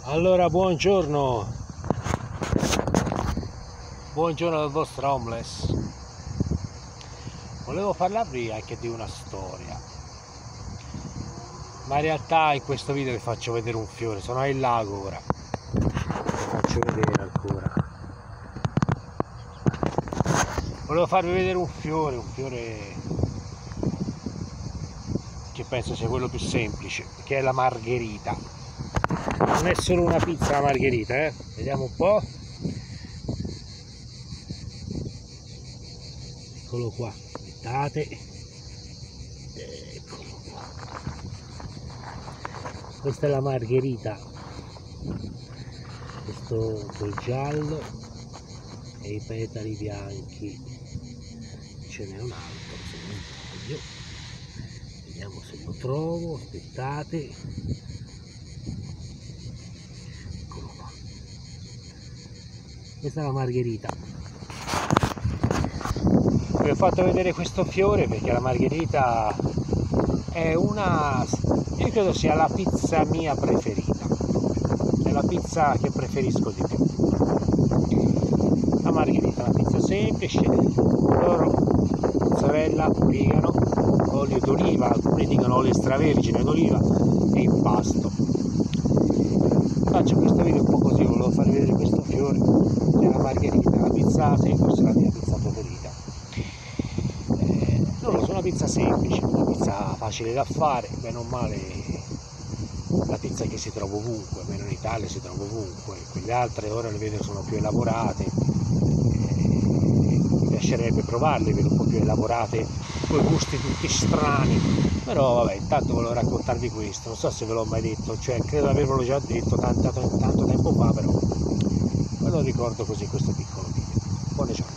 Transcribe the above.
Allora, buongiorno dal vostro homeless. Volevo parlarvi anche di una storia, ma in realtà in questo video vi faccio vedere un fiore. Sono al lago ora, vi faccio vedere ancora. Volevo farvi vedere un fiore che penso sia quello più semplice, che è la margherita. Non è solo una pizza la margherita, vediamo un po'. Eccolo qua, aspettate, eccolo qua. Questa è la margherita, questo col giallo e i petali bianchi. Ce n'è un altro, se non sbaglio, vediamo se lo trovo, aspettate. Eccolo qua, questa è la margherita. Vi ho fatto vedere questo fiore perché la margherita è io credo sia la pizza mia preferita, è la pizza che preferisco di più. La margherita è una pizza semplice, burro, mozzarella, origano, olio d'oliva, alcuni dicono olio extravergine d'oliva e impasto. Faccio questo video un po' così, volevo farvi vedere questo fiore della margherita, la pizza, sì, forse la mia pizza preferita. Non lo so, una pizza semplice, una pizza facile da fare, bene o male la pizza che si trova ovunque, almeno in Italia si trova ovunque, quelle altre ora le vedo sono più elaborate, mi piacerebbe provarle, vedo un po' più elaborate, con i gusti tutti strani, però vabbè, intanto volevo raccontarvi questo, non so se ve l'ho mai detto, cioè credo di avervelo già detto tanto tempo fa, però me lo ricordo così questo piccolo video. Buone ciao.